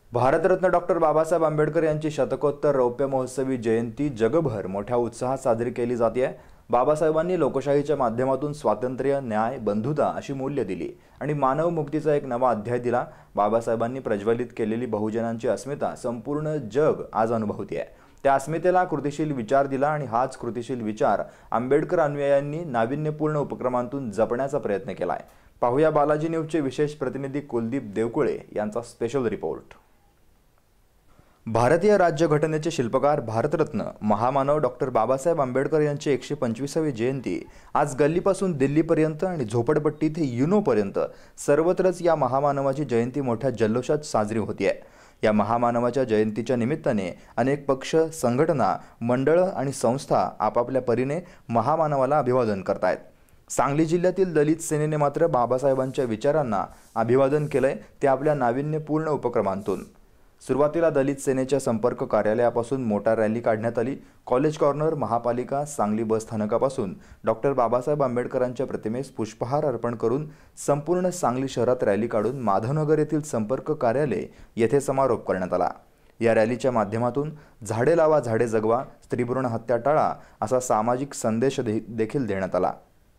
Bharat Ratna doctor Babasaheb Ambedkar यांची शतकोत्तर रौप्य महोत्सवी जयंती जगभर मोठ्या उत्साहात साजरी केली जाते। बाबासाहेबांनी लोकशाहीच्या माध्यमातून स्वातंत्र्य, न्याय, बंधुता अशी मूल्य दिली आणि मानव मुक्तीचा एक नवा अध्याय दिला। बाबासाहेबांनी प्रज्वलित केलेली बहुजनांची अस्मिता संपूर्ण जग आज अनुभवते आहे। त्या अस्मितेला कृतिशील विचार दिला आणि हाच कृतिशील विचार आंबेडकर अनुयायांनी नाविन्यपूर्ण उपक्रमांतून जपण्याचा प्रयत्न केलाय। पाहूया बालाजी न्यूजचे विशेष प्रतिनिधी कुलदीप देवकुळे यांचा स्पेशल रिपोर्ट। भारतीय राज्यघटनेचे शिल्पकार भारतरत्न महामानव डॉक्टर बाबासाहेब आंबेडकर यांची 125वी जयंती आज गल्लीपासून दिल्लीपर्यंत आणि झोपडपट्टी ते युनोपर्यंत सर्वत्रच या महामानवाची जयंती मोठ्या जल्लोषात साजरी होते आहे। या महामानवाच्या जयंतीच्या निमित्ताने अनेक पक्ष, संघटना, मंडळ आणि संस्था आपापल्या परीने महामानवाला अभिवादन करतायत। सांगली जिल्ह्यातील दलित सेनेने मात्र बाबासाहेबांच्या विचारांना अभिवादन केलंय, ते आपल्या नाविन्यपूर्ण उपक्रमांतून। सुरुवातीला दलित सेनेच्या संपर्क कार्यालयापासून मोटार रॅली काढण्यात आली। कॉलेज कॉर्नर, महापालिका, सांगली बस स्थानकापासून डॉक्टर बाबासाहेब आंबेडकरांच्या प्रतिमेस पुष्पहार अर्पण करून संपूर्ण सांगली शहरात रॅली काढून माधवनगर येथील संपर्क कार्यालय येथे समारोप करण्यात आला। या रॅलीच्या माध्यमातून झाडे लावा, झाडे जगवा, स्त्रीभ्रूण हत्या टाळा असा सामाजिक संदेश देखील देण्यात आला।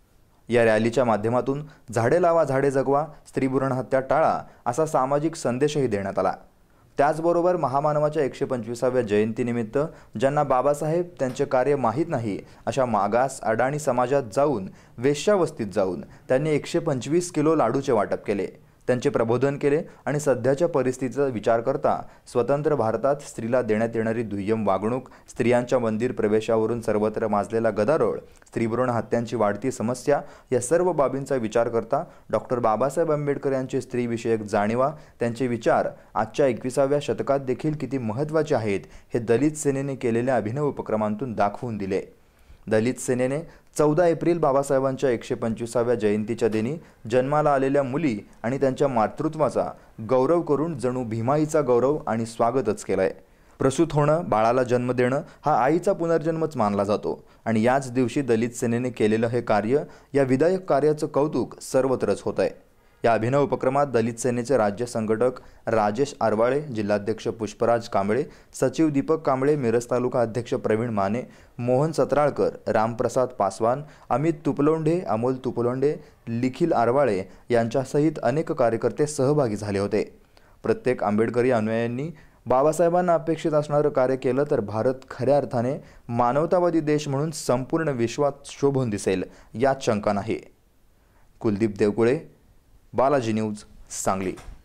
या रॅलीच्या माध्यमातून झाडे लावा, झाडे जगवा, स्त्रीभ्रूण हत्या टाळा असा सामाजिक संदेशही देण्यात आला। त्याचबरोबर महामानवाच्या 125व्या जयंतीनिमित्त ज्यांना बाबासाहेब त्यांचे कार्य माहीत नाही अशा मागास अडाणी समाजात जाऊन, वेश्यावस्तीत जाऊन त्यांनी 125 किलो लाडूचे वाटप केले, त्यांचे प्रबोधन केले आणि सध्याच्या परिस्थितीचा विचार करता स्वतंत्र भारतात स्त्रीला देण्यात येणारी दुय्यम वागणूक, स्त्रियांच्या मंदिर प्रवेशावरून सर्वत्र माजलेला गदारोळ, स्त्रीभ्रूण हत्यांची वाढती समस्या या सर्व बाबींचा विचार करता डॉक्टर बाबासाहेब आंबेडकर यांचे स्त्रीविषयक जाणीवा, त्यांचे विचार आजच्या 21व्या शतकात देखील किती महत्त्वाचे आहेत हे दलित सेनेने केलेल्या अभिनव उपक्रमांतून दाखवून दिले। दलित सेनेने 14 एप्रिल बाबासाहेबांच्या 125व्या जयंतीच्या दिनी जन्माला आलेल्या मुली आणि त्यांच्या मातृत्वाचा गौरव करून जणू भीमाईचा गौरव आणि स्वागतच केलंय। प्रसूत होणं, बाळाला जन्म देणं हा आईचा पुनर्जन्मच मानला जातो आणि याच दिवशी दलित सेनेने केलेलं हे कार्य, या विधायक कार्याचं कौतुक सर्वत्रच होतंय। या अभिनव उपक्रमात दलित सेनेचे राज्य संघटक राजेश आरवाळे, जिल्हाध्यक्ष पुष्पराज कांबळे, सचिव दीपक कांबळे, मिरज तालुका अध्यक्ष प्रवीण माने, मोहन सत्राळकर, रामप्रसाद पासवान, अमित तुपलोंडे, अमोल तुपलोंडे, लिखिल आरवाळे यांच्यासहित अनेक कार्यकर्ते सहभागी झाले होते। प्रत्येक आंबेडकरी अनुयायांनी बाबासाहेबांना अपेक्षित असणारं कार्य केलं तर भारत खऱ्या अर्थाने मानवतावादी देश म्हणून संपूर्ण विश्वात शोभून दिसेल यात शंका नाही। कुलदीप देवकुळे, बालाजी न्यूज, सांगली।